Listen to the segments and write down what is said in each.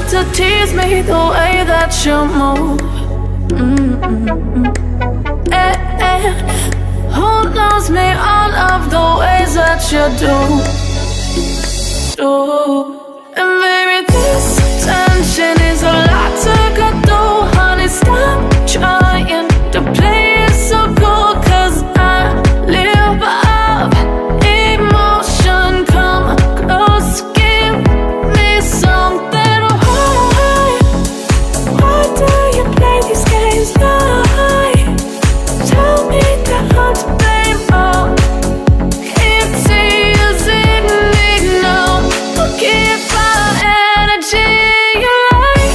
to tease me the way that you move. Who knows me all of the ways that you do. And baby, this tension is a lot to go through. Honey, stop trying to play it so cool, 'cause I live up emotion. Come close, give me something. Why do you play these games? Why? Tell me that I'm to blame. Oh, keep teasing me now. Keep our energy alive.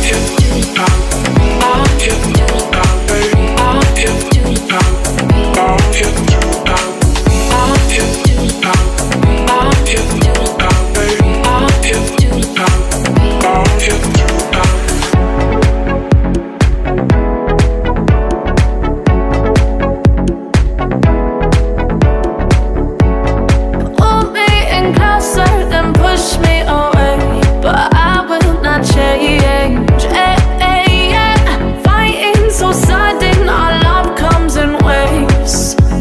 Pull me in closer, then push me away, but I will not change. Fighting so sudden, our love comes in waves,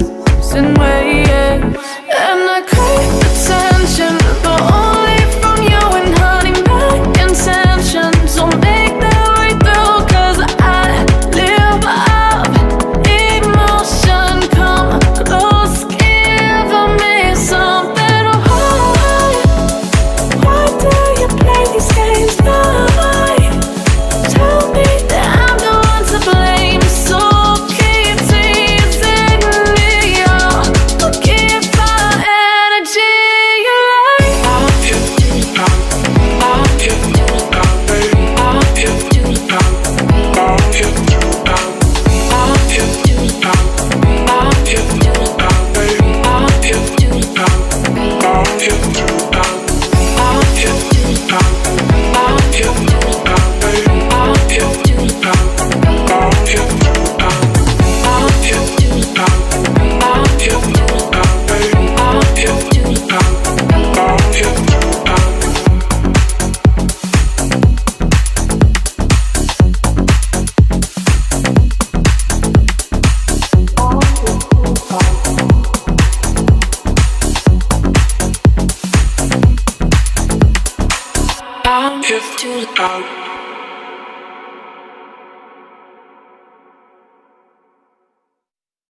and I crave attention, but only from you. And honey, my intentions will make their way through, 'cause I live up emotion. Come close, give me something. Why do you play these games? Why? Tell me that I'm the one to blame. So keep teasing me, oh, keep our energy alive. I'm here to